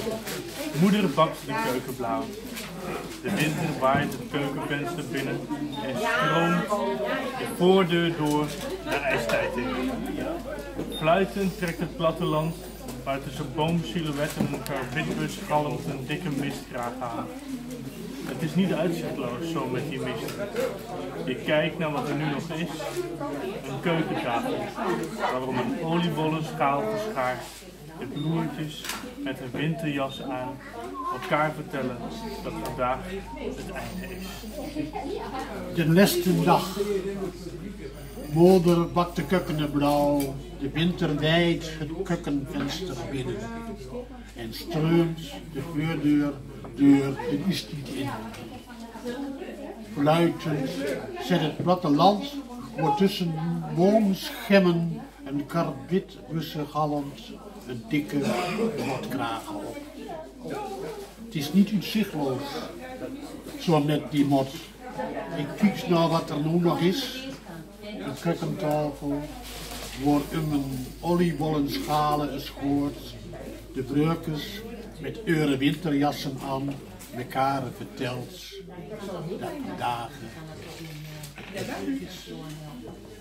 Moeder bakt de keuken blauw. De winter waait het keukenvenster binnen en stroomt de voordeur door de ijstijd in. Fluitend trekt het platteland, waar tussen boomsilhouetten een karwitbus galmt een dikke mistkraag aan. Het is niet uitzichtloos zo met die mist. Je kijkt naar wat er nu nog is, een keukentafel, waarom een oliebollen schaal geschaard. De broertjes met een winterjas aan elkaar vertellen dat vandaag het einde is. De laatste dag. Moeder bakt de keuken blauw. De winter wijdt het keukenvenster binnen. En stroomt de voordeur de ijstijd in. Fluitend zet het platteland wordt tussen boomschemmen een karwitbussen galmt een dikke motkragen op. Het is niet uitzichtloos, zo met die mot. Ik kijk naar wat er nu nog is. Een keukentafel, waar een oliebollenschalen is gehoord. De breukers met eure winterjassen aan, mekaar vertelt dat dagen het is.